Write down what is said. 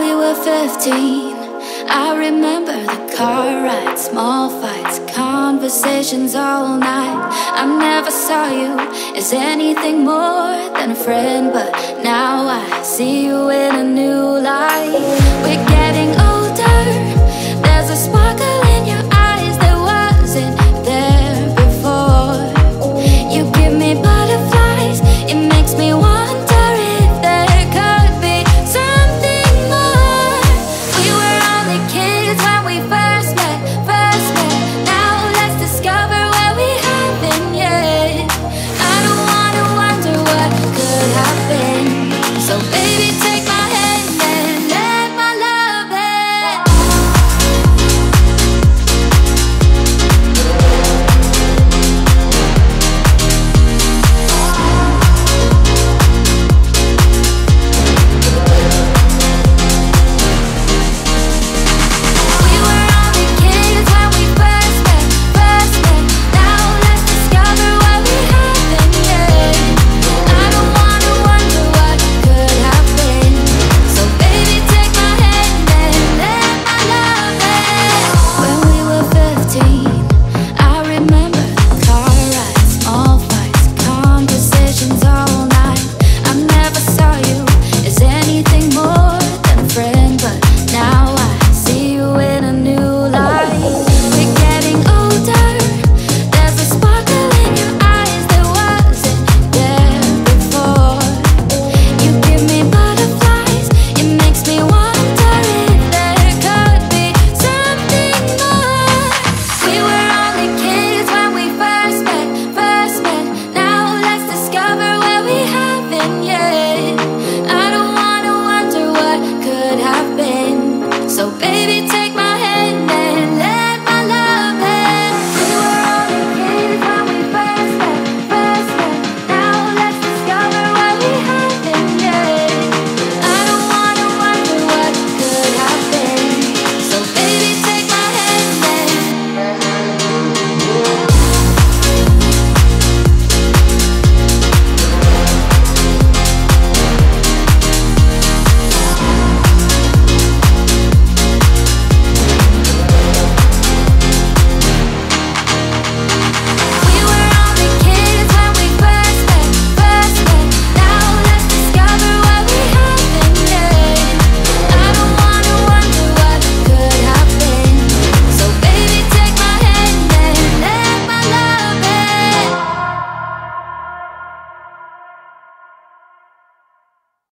we were 15, I remember the car rides, small fights, conversations all night. I never saw you as anything more than a friend, but now I see you in a new